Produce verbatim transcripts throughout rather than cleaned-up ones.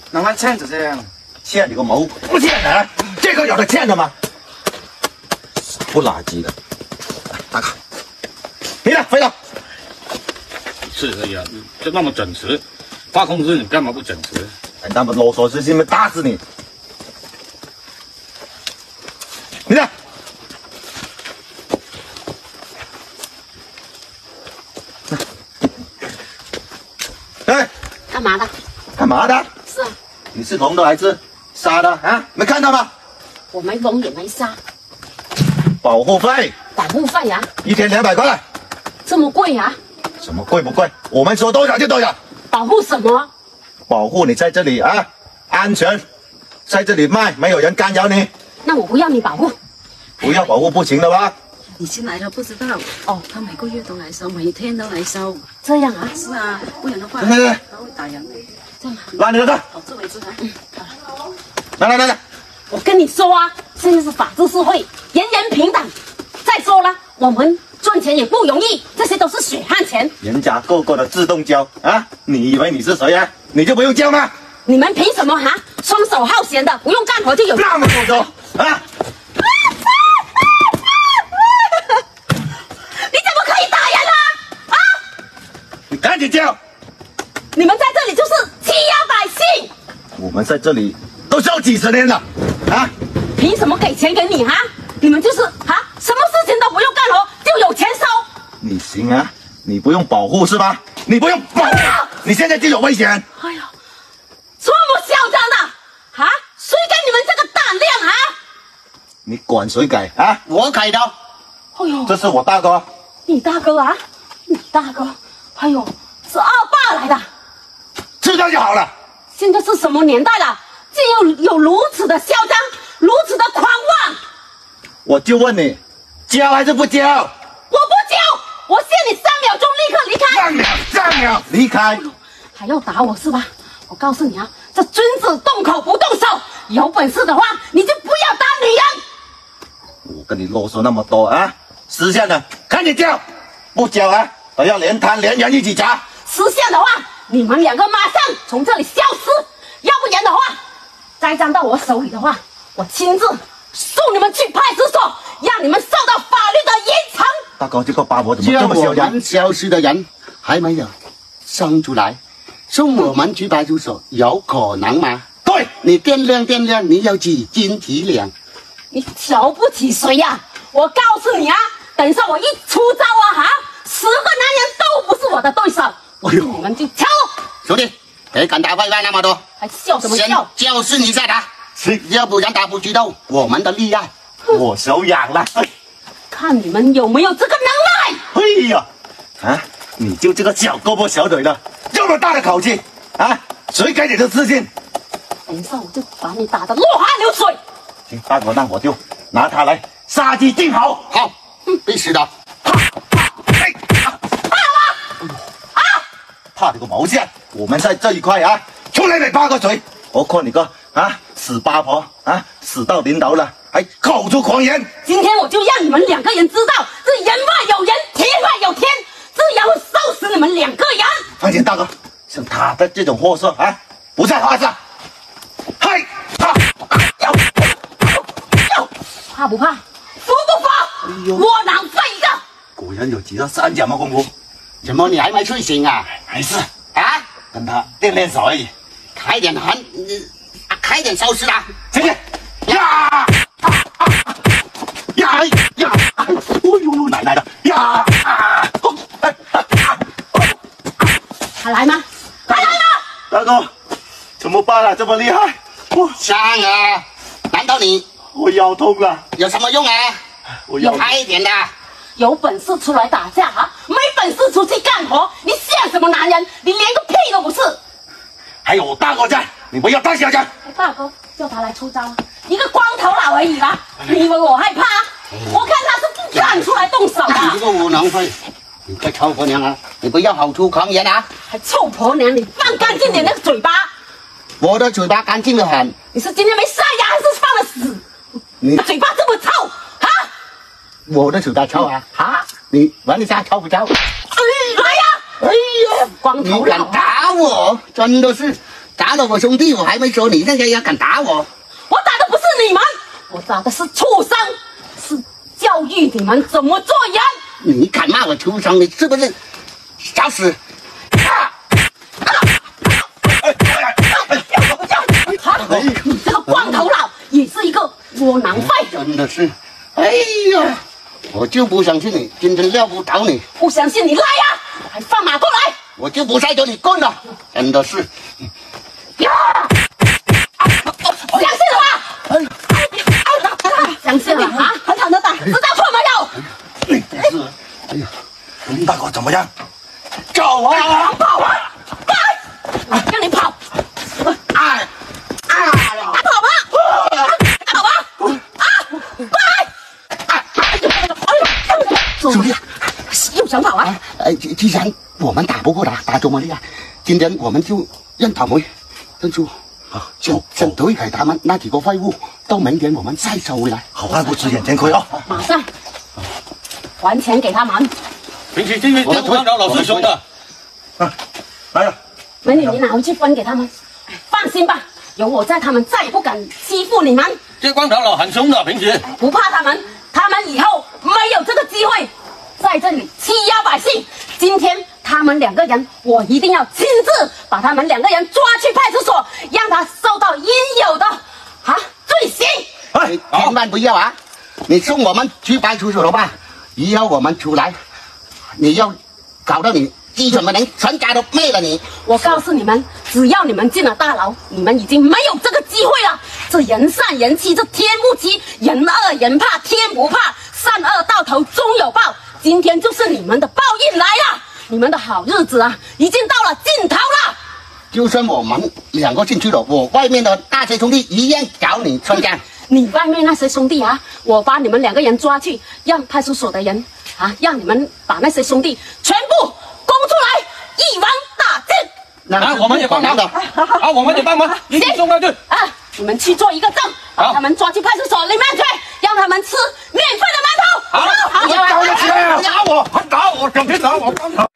那俺欠着这样， 欠你个毛！不欠的，这个有的欠的吗？不垃圾的，大哥，你呢？飞了。 是的呀，就那么整齐，发工资你干嘛不整齐？ 哎，那么啰嗦是因为打死你。你呢？哎， 干嘛的？ 干嘛的？ 是啊， 你是聋的还是傻的啊？没看到吗？ 我没聋也没瞎。 保护费， 保护费呀、啊， 一天两百块， 这么贵呀、啊？ 什么贵不贵？我们说多少就多少。 保护什么？ 保护你在这里啊，安全，在这里卖，没有人干扰你。 那我不要你保护。 不要保护不行的吧？ 你进来了不知道哦，他每个月都来收，每天都来收。 这样啊？ 是啊，不然的话来来来， 他会打人的。 这样。 拉你的个。 好自为之啊。 嗯， 来来来来， 我跟你说啊，现在是法治社会，人人平等。再说了，我们赚钱也不容易，这些都是血汗钱。 人家个个的自动交啊，你以为你是谁啊？你就不用交吗？ 你们凭什么哈？双手好闲的，不用干活就有那么多手啊？ 你怎么可以打人啊？啊！ 你赶紧交！ 你们在这里就是欺压百姓。 我们在这里都收几十年了，啊？ 凭什么给钱给你哈？你们就是哈，什么事情都不用干活就有钱收。 你行啊？你不用保护是吧？你不用保护，你现在就有危险。 哎呀，这么嚣张的啊！谁给你们这个胆量啊？ 你管谁改啊？我改的。 哎呦， 这是我大哥。 你大哥啊？你大哥？哎呦，是二爸来的。 知道就好了。 现在是什么年代了？竟有有如此的嚣张，如此的狂妄！ 我就问你，交还是不交？ 我不交，我限你三秒钟立刻离开。 三秒，三秒，离开。 还要打我是吧？我告诉你啊，这君子动口不动手，有本事的话你就不要打女人。 我跟你啰嗦那么多啊，识相的赶紧交，不交啊，我要连摊连人一起砸。 识相的话，你们两个马上从这里消失，要不然的话，栽赃到我手里的话，我亲自送你们去派出所，让你们受到法律的严惩。 大哥，这个八婆怎么这么嚣张？ 消失的人还没有生出来，送我们去派出所有可能吗？ 对， 你掂量掂量，你有几斤几两？ 你瞧不起谁呀、啊？我告诉你啊，等一下我一出招啊哈，十个男人都不是我的对手。哎呦，你们就瞧， 兄弟，别敢打坏饭那么多， 还笑什么笑？ 教训一下他，要不然他不知道我们的厉害。 我手痒了， 看你们有没有这个能耐！ 哎呀，啊，你就这个小胳膊小腿的，这么大的口气啊，谁给你的自信？ 等一下我就把你打得落汗流水。 行，大哥，那我就拿它来杀鸡儆猴。 好，必须的。 怕你个毛线！我们在这一块啊，从来没扒过嘴。何况你个啊死八婆啊，死到临头了还口出狂言。 今天我就让你们两个人知道，这人外有人，天外有天，自然会收拾你们两个人。 放心，大哥，像他的这种货色啊，不在话下。嗨，怕，要，要， 怕不怕？服不服？哎呦，窝囊废一个！ 果然有几个三脚猫功夫。 怎么你还没睡醒啊？ 没事啊， 跟他练练手而已。 开点寒，啊，开点手势啦！ 行行，呀，呀呀，哎呦，奶奶的呀！ 还来吗？还来吗？ 大哥，怎么办啊？这么厉害， 我上啊！难道你我腰痛了？ 有什么用啊？ 我腰开一点的。 有本事出来打架哈，没本事出去干活，你像什么男人？你连个屁都不是。 还有我大哥在，你不要太嚣张。 大哥叫他来出招啊，一个光头佬而已啦，你以为我害怕？我看他是不敢出来动手的。 你这个无能废，你个臭婆娘啊！你不要口出狂言啊！ 还臭婆娘，你放干净点那个嘴巴。 我的嘴巴干净得很。 你是今天没塞牙，还是放了屎？你嘴巴这么臭啊？ 我的嘴巴臭啊！啊！你闻一下臭不臭？ 哎来呀！ 哎呀， 光头佬你敢打我，真的是打了我兄弟，我还没说你，现在要敢打我？ 我打的不是你们，我打的是畜生，是教育你们怎么做人。 你敢骂我畜生，你是不是找死？啊！ 你这个光头佬也是一个窝囊废， 真的是，哎呀，我就不相信你，今天撂不倒你， 不相信你来呀、啊，还放马过来， 我就不再叫你棍了，真的是。 呀！相信了吗？相信了啊！狠狠的打，知道错没有？ 真是，哎呀， 林大哥怎么样？ 走啊！ 跑啊！快，让你跑！ 哎，啊！ 跑吧！跑吧！啊！快！ 兄弟， 又想跑啊？ 哎，既既然我们打不过他，打中了利亚，今天我们就认倒霉，认输。 啊， 先先推开他们那几个废物，到明天我们再收回来。 好汉不吃眼前亏啊！ 马上还钱给他们。 平时这个这个光头老师凶的， 啊，来了。 美女，你拿回去分给他们。放心吧，有我在，他们再也不敢欺负你们。 这光头佬很凶的，平时不怕他们，他们以后没有这个机会在这里欺压百姓。今天他们两个人，我一定要亲自把他们两个人抓去派出所，让他受到应有的啊罪行。 哎， 千万不要啊！你送我们去派出所了吧？以后我们出来，你要搞到你基层的人全家都灭了你。 我告诉你们，只要你们进了大牢，你们已经没有这个机会了。这人善人欺，这天不欺，人恶人怕天不怕，善恶到头终有报。今天就是你们的报应来了，你们的好日子啊，已经到了尽头了。 就算我们两个进去了，我外面的那些兄弟一样找你算账。 你外面那些兄弟啊，我把你们兩個人抓去，讓派出所的人啊，讓你們把那些兄弟全部供出來，一網打盡。 啊，我們也幫忙的，啊，我們也幫忙，一定送上去。 啊，你們去做一個證，把他們抓去派出所裡面去，讓他們吃免費的饅頭。 好， 好， 我打我起來啊！打我，還打我，整天打我，光頭。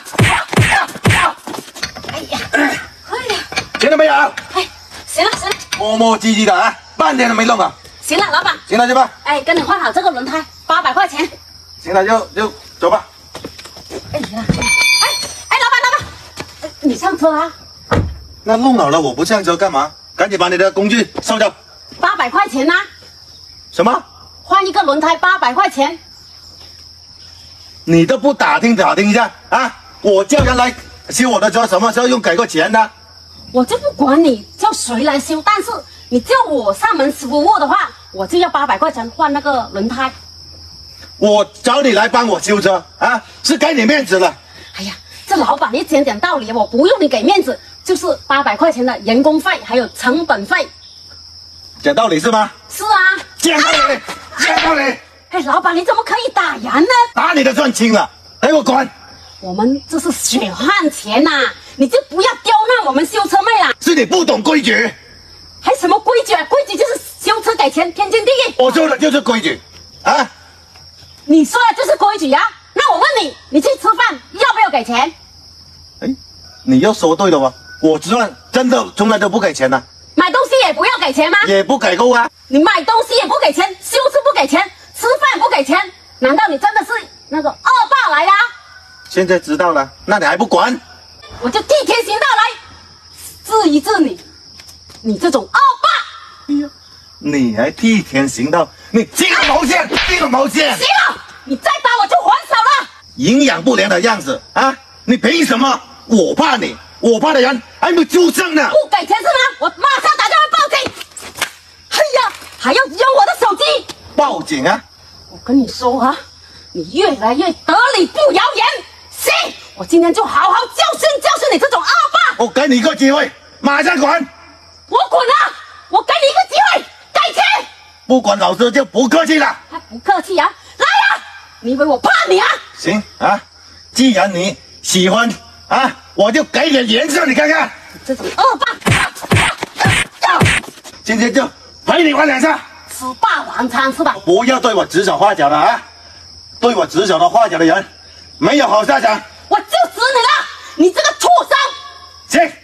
哎呀，哎呀， 钱了没有？ 哎，行了行了磨磨唧唧的啊，半天都没弄啊。 行了，老闆， 行了，去吧。 哎，跟你換好這個輪胎，八百塊錢。 行了，就就走吧。 哎呀，哎哎，老闆老闆，哎你上車啊？ 那弄好了，我不上車幹嘛？趕緊把你的工具收走。 八百塊錢呐、啊？ 什麼？ 換一個輪胎八百塊錢。 你都不打聽打聽一下啊？我叫人來修我的車，什麼時候用給過錢的？ 我就不管你叫誰來修，但是你叫我上門服務的話，我就要八百塊錢換那個輪胎。 我找你來幫我修車啊，是給你面子了。 哎呀，這老闆你講講道理，我不用你給面子，就是八百塊錢的人工費還有成本費。 講道理是嗎？ 是啊。 講道理，講道理。 哎，老闆你怎麼可以打人呢？ 打你的賺輕了，給我滾！ 我們這是血汗錢呐、啊，你就不要刁難我們修車妹啦。 是你不懂規矩。 還什麼規矩啊？規矩就是修車給錢，天經地義。 我說的就是規矩，啊！ 你說的就是規矩呀、啊？那我問你，你去吃飯要不要給錢？ 哎，你又說對了嗎？我吃飯真的從來都不給錢的、啊。 買東西也不要給錢嗎？ 也不給夠啊！ 你買東西也不給錢，修車不給錢，吃飯不給錢，難道你真的是那個惡霸來的？ 現在知道了，那你還不管？ 我就替天行道來治一治你，你這種惡霸！ 哎呀，你還替天行道？你這個毛線，這個毛線！ 行了，你再打我就還手了。 營養不良的樣子啊！你憑什麼？我怕你，我怕的人還沒出生呢。 不給錢是嗎？我馬上打電話報警。哎呀，還要用我的手機？ 報警啊！ 我跟你說啊，你越來越得理不饒人。行，我今天就好好教訓教訓你這種惡霸。 我給你一個機會，馬上滾！ 我滾啊！我給你一個機會，給錢！ 不管老師就不客氣了。 還不客氣啊！來啊！你以為我怕你啊？ 行啊，既然你喜歡啊，我就給點顏色你看看。 這種惡霸， 今天就陪你玩兩下。 吃霸王餐是吧？ 不要對我指手畫腳的啊！對我指手的畫腳的人，沒有好下場。 我就指你了，你這個畜生！ 行，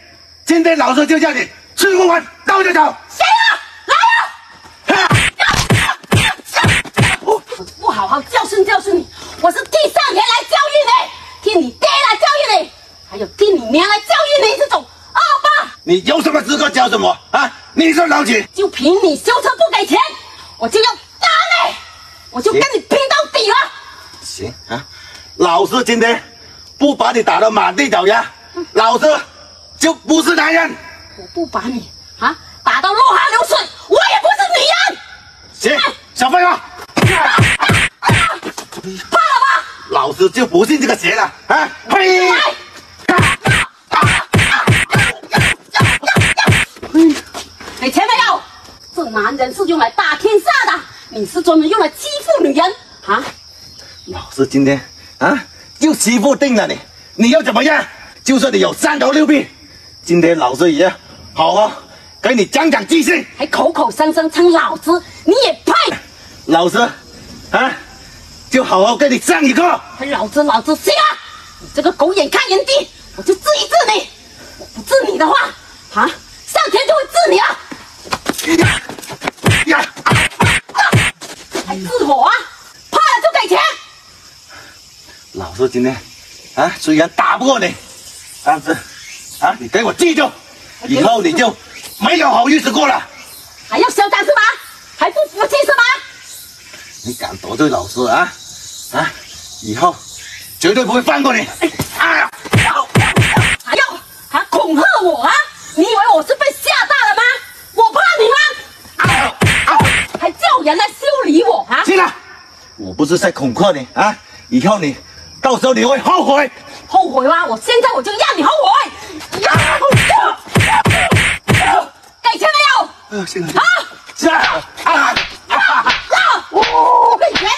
今天老子就叫你吃不完倒着走。 谁啊？来啊！我不好好教训教训你，我是替上天来教育你，替你爹来教育你，还有替你娘来教育你这种恶霸。 你有什么资格教训我啊？你是老几？ 就凭你修车不给钱，我就要打你，我就跟你拼到底了。 行啊，老子今天不把你打得满地找牙，老子就不是男人。 我不把你啊打到落汗流水，我也不是女人。 行，小废话。 怕了吧？ 老子就不信这个邪了啊！呸！ 给钱没有？这男人是用来打天下的，你是专门用来欺负女人啊！ 老子今天啊就欺负定了你，你要怎么样？就算你有三头六臂，今天老子也要好好给你讲讲记性。 还口口声声称老子，你也配？ 老子啊就好好跟你上一课。 还老子老子行啊！你这个狗眼看人低，我就治一治你。我不治你的话，啊，上天就会治你啊！ 呀！ 还治我啊？怕了就给钱。 老子今天啊虽然打不过你，但是啊你给我记住，以后你就没有好日子过了。 还要嚣张是吧？还不服气是吧？ 你敢得罪老子啊啊！以后绝对不会放过你！哎呀！ 还要还恐吓我啊？你以为我是被吓大了吗？我怕你吗？还叫人来修理我啊？ 行了，我不是在恐吓你啊！以后你到时候你会后悔。 后悔吗？我现在我就让你后悔！给钱没有？ 呃，行了， 啊！ 是啊啊！ 不给钱！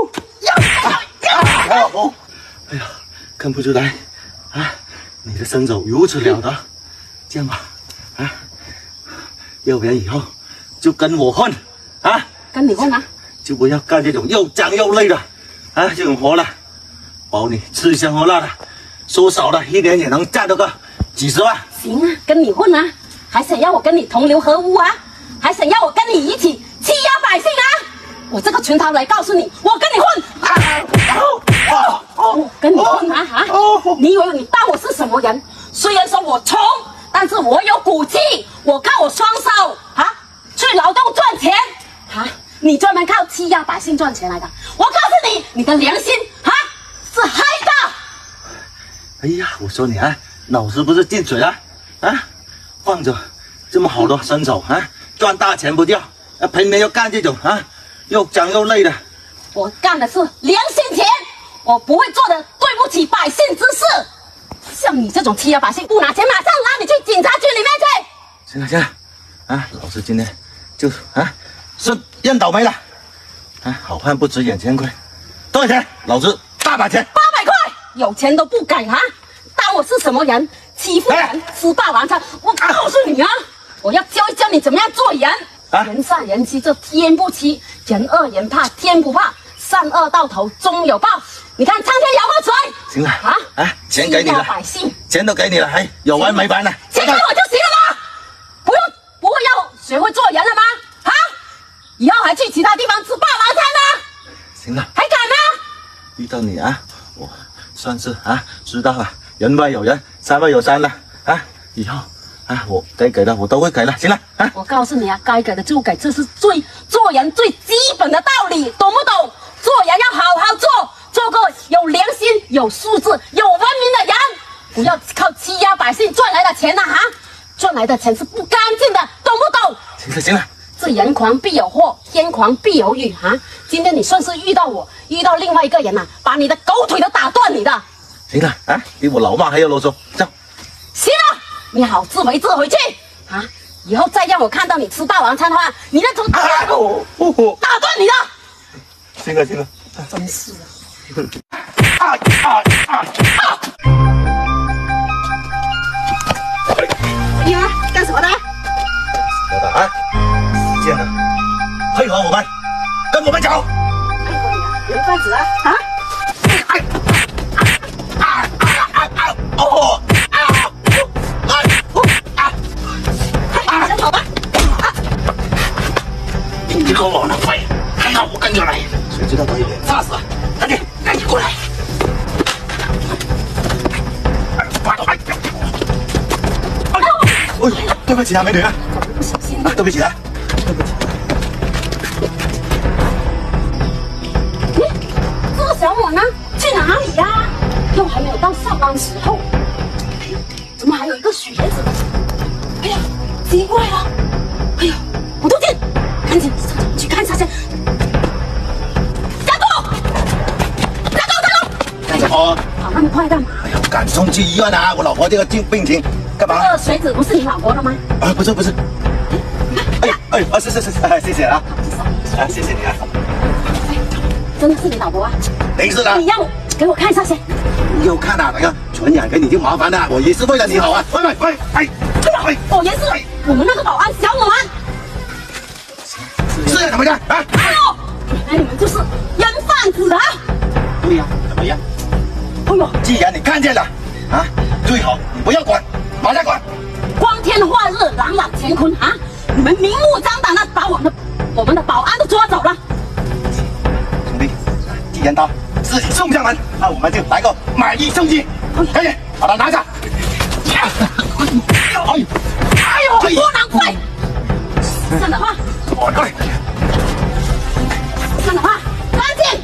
哦，哎呀，看不出来啊，你的身手如此了得。这样吧，啊，要不然以后就跟我混啊， 跟你混啊？ 就不要干这种又脏又累的啊这种活了，保你吃香喝辣的，说少了一年也能赚到个几十万。 行啊，跟你混啊，还想要我跟你同流合污啊？还想要我跟你一起欺压百姓啊？我这个群桃来告诉你，我跟你混！我跟你混啊啊！你以为你当我是什么人？虽然说我穷，但是我有骨气，我靠我双手啊去劳动赚钱啊！你专门靠欺压百姓赚钱来的，我告诉你，你的良心啊是黑的！ 哎呀，我说你啊，脑子不是进水了啊？放着这么好的身手啊，赚大钱不掉，啊，偏偏要干这种啊又脏又累的。 我干的是良心钱，我不会做的对不起百姓之事。像你这种欺压百姓不拿钱，马上拉你去警察局里面去。 行了行了，啊，老子今天就啊是认倒霉了，啊，好汉不吃眼前亏，多少钱？老子大把钱， 八百块，有钱都不给啊！当我是什么人？欺负人，吃霸王餐！我告诉你啊，我要教一教你怎么样做人。 啊， 人善人欺，这天不欺；人恶人怕，天不怕。善恶到头终有报。你看苍天饶过谁？ 行了啊啊，钱给你了， 百姓钱都给你了，还有完没完呢？ 钱给我就行了吗？不用，不会要学会做人了吗？啊，以后还去其他地方吃霸王餐吗？ 行了， 还敢吗？ 遇到你啊，我算是啊知道了，人外有人，山外有山了啊，以后啊我该给的我都会给了。行了啊， 我告诉你啊，该给的就给，这是最做人最基本的道理，懂不懂？做人要好好做，做个有良心、有素质、有文明的人，不要靠欺压百姓赚来的钱呐、啊！哈，赚来的钱是不干净的，懂不懂？ 行了行了， 这人狂必有祸，天狂必有雨啊！今天你算是遇到我，遇到另外一个人呐、啊，把你的狗腿都打断你的。 行了啊，比我老妈还要啰嗦，走。 行了，你好自为之回去啊！以后再让我看到你吃霸王餐的话，你那头、 啊哦哦、 打断你的。 行了行了， 真是的。 啊啊啊啊！ 哎呀，干什么的？ 我的啊，时间了，配合我们，跟我们走。 配合你啊，人贩子啊！啊！ 哎啊啊啊啊啊！哦啊啊啊！ 哎，对不起啊，美女啊， 不小心。 啊，对不起啊，对不起。 咦，这个小伙呢？去哪里呀、啊？又还没有到上班时候。哎呀，怎么还有一个靴子呢？哎呀，奇怪了！哎呀，不对劲，赶紧上前去看一下先。加速！加速！加速！ 干什么？ 跑那么快干嘛？ 哎呀，赶送去医院啊！我老婆这个病病情，干嘛？ 这个靴子不是你老婆的吗？ 啊，不是不是。哎哎啊，是是是是，谢谢啊，啊，谢谢你啊。 真的是你老婆啊？ 没事的。 你要给我看一下先。 不要看啊，那个传染给你就麻烦了，我也是为了你好啊。喂喂喂，哎， 哎，我也是我们那个保安小暖。 是怎么样啊？ 哎呦，原来你们就是烟贩子啊！ 对呀，怎么样？ 哎呦， 既然你看见了，啊，最好你不要管，马上管。 光天化日，朗朗乾坤啊！你们明目张胆的把我们的我们的保安都抓走了。 兄弟，既然他自己送上门，那我们就来个买一送一，赶紧把他拿下。哎呦， 哎呦，多难怪！上的话， 我来。 上的话，干净！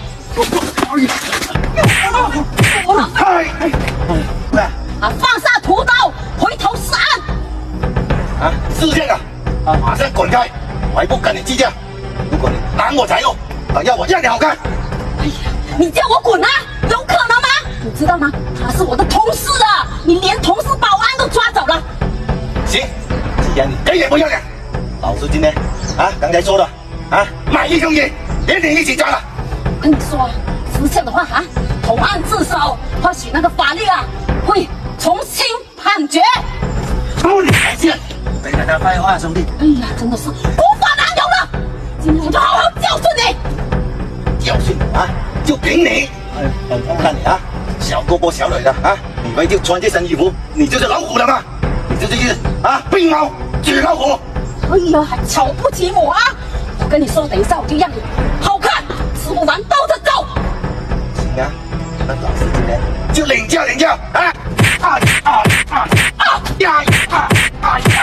我难怪！ 哎哎，喂， 啊，放下屠刀，回头是岸！ 啊，是这样啊，马上滚开！我还不跟你计较。如果你挡我财路，等下我让你好看。 哎呀，你叫我滚啊？有可能吗？你知道吗？他是我的同事啊！你连同事保安都抓走了。 行，既然你给也不要脸，老子今天啊，刚才说的啊，买一送一，连你一起抓了。 我跟你说，是这样的话啊，投案自首，或许那个法律啊会重新判决。 不你还见，别讲他坏话，兄弟。 哎呀，真的是无法难容了！今天我就好好教训你。 教训你啊，就凭你！哎，我看你啊，小哥哥小女的啊，以为就穿这身衣服，你就是老虎了吗？你这就是啊，病猫纸老虎。 哎呀，还瞧不起我啊！我跟你说，等一下我就让你好看，吃不完倒着走。 行啊，那老子今天就领教领教啊！啊啊啊啊呀啊啊呀！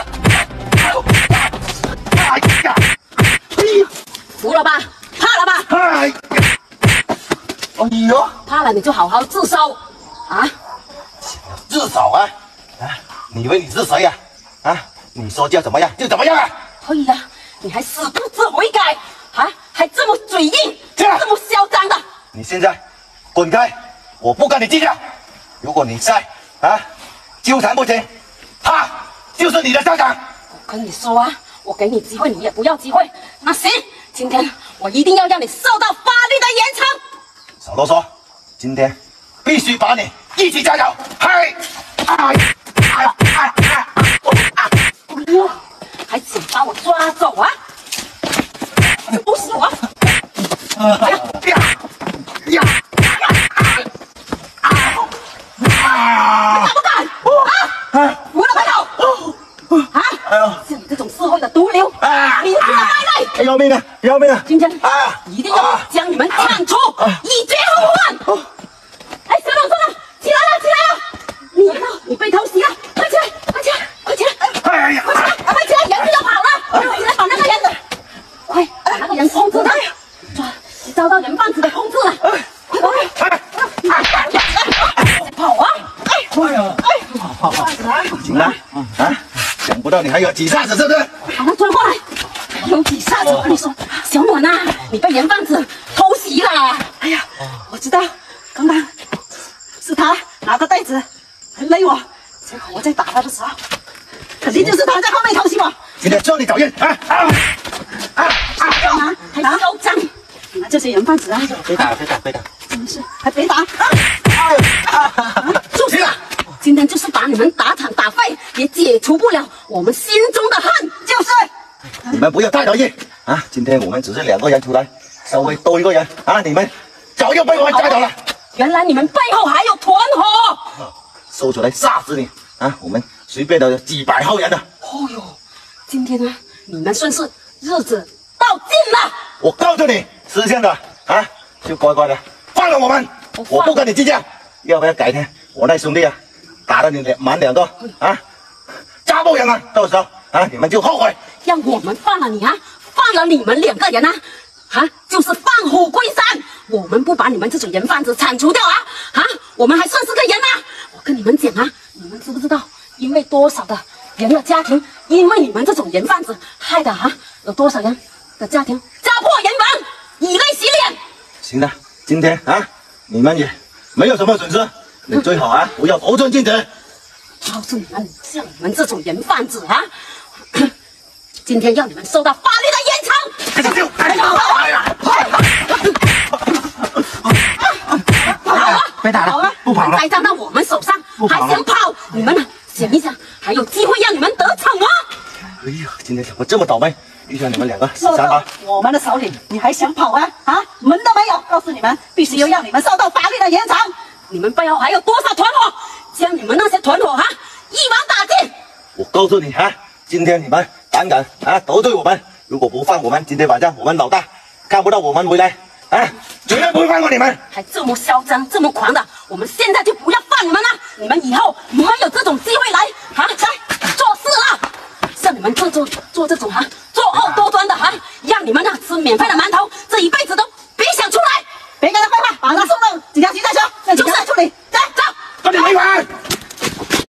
哎呀！哎呀！ 服了吧？怕了吧？ 哎呀！哎呦！ 怕了你就好好自首啊！ 自首啊！啊！你以为你是谁呀、啊？啊！你说叫怎么样就怎么样啊！ 哎呀，你还死不知悔改啊！还这么嘴硬， 这样这么嚣张的！ 你现在滚开！我不跟你计较。如果你再啊纠缠不清，他就是你的下场。 我跟你说啊，我给你机会，你也不要机会。那行，今天我一定要让你受到法律的严惩。 少啰嗦，今天必须把你一起抓走！嗨！哎哎哎哎哎！ 哎呦，还想把我抓走啊？不是我！ 哎呀呀呀！ 敢不敢？啊！我的朋友！啊！像你这种社会的毒瘤， 啊明智的败类！ 要命啊！要命啊！ 今天啊一定要将你们铲除，以绝后患！哎，小董，小董，起来了，起来了！你呢？你被偷袭了，快起来，快起来，快起来！ 哎呀！ 快起来，快起来！人质要跑了，快起来把那个人子，快把那个人控制他！抓，遭到人贩子的控制了！快快！跑啊！ 哎呀！好好好，行了啊！想不到你还有几下子，是不是？ 把他抓过来！有几下子？我跟你说，小暖呐、啊，你被人贩子偷袭了！哎呀，我知道，刚刚是他拿着袋子勒我，结果我在打他的时候，肯定就是他在后面偷袭我。 今天算你讨厌啊啊啊啊！ 干嘛？还嚣张！你们这些人贩子啊， 别打，别打，别打！ 真的是还别打！ 啊！ 住手！今天就是把你们打惨打废，也解除不了我们心中的恨，就是。 你们不要太得意啊！今天我们只是两个人出来，稍微多一个人啊，你们早就被我们抓走了。 原来你们背后还有团伙！ 搜出来杀死你啊！我们随便都有几百号人的。 哦呦，今天呢，你们算是日子到尽了。 我告诉你，是这样的啊，就乖乖的放了我们，我不跟你计较。要不要改天我那兄弟啊，打了你两满两个啊，扎不赢啊，到时候啊你们就后悔。 让我们放了你啊，放了你们两个人啊，啊，就是放虎归山。我们不把你们这种人贩子铲除掉啊，啊，我们还算是个人吗？我跟你们讲啊，你们知不知道，因为多少的人的家庭，因为你们这种人贩子害的啊，有多少人的家庭家破人亡，以泪洗脸。 行了，今天啊你们也没有什么损失，你最好啊不要得寸进尺。 告诉你们，像你们这种人贩子啊，今天要你们受到法律的严惩。 哎呀！哎呀！别打了， 好了， 不跑了。 栽赃到我们手上，还想跑？你们呢？想一想，还有机会让你们得逞啊！ 哎呀，今天怎么这么倒霉，遇上你们两个死受到三八。 我们的手里，你还想跑啊？啊，门都没有！告诉你们，必须要让你们受到法律的严惩。 你们背后还有多少团伙？将你们那些团伙啊，一网打尽！ 我告诉你啊，今天你们胆敢啊得罪我们，如果不放我们，今天晚上我们老大看不到我们回来啊，绝对不会放过你们。 还这么嚣张，这么狂的，我们现在就不要放你们了。你们以后没有这种机会来啊，来做事了。像你们这做做这种啊，作恶多端的啊，让你们啊吃免费的馒头，这一辈子都